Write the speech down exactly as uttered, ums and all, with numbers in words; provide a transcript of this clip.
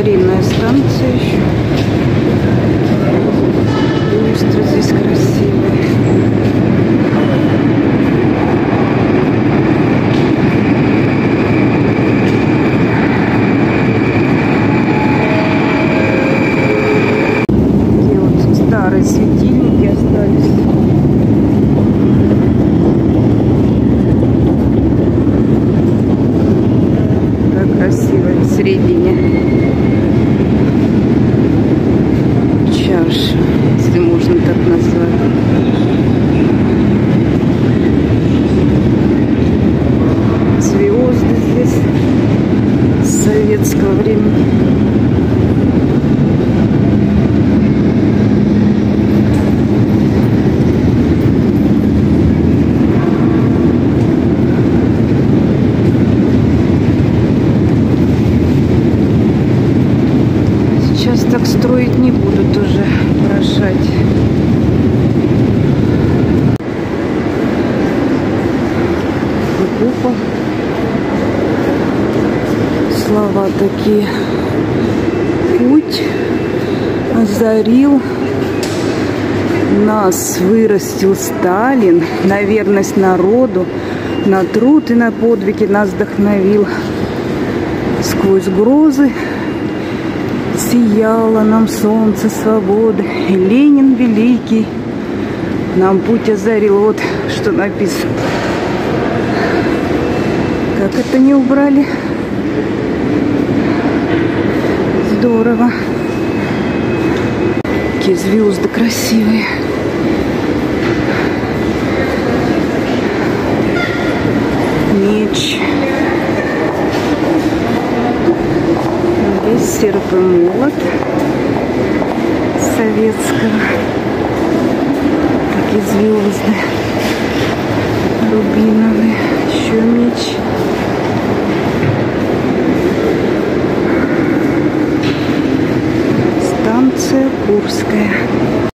старинная станция еще. Люстры здесь красивые. Такие вот старые светильники остались. Так красиво в середине. Чаша, если можно так назвать. Звезды здесь с советского времени. Сейчас так строить не будут уже, поражать. Купол. Слова такие. Путь озарил нас, вырастил Сталин, на верность народу, на труд и на подвиги нас вдохновил. Сквозь грозы сияло нам солнце свободы, и Ленин великий нам путь озарил. Вот что написано. Как это не убрали? Здорово. Какие звезды красивые. Меч. Здесь серп и молот советского. Такие звезды рубиновые. Еще меч. Станция Курская.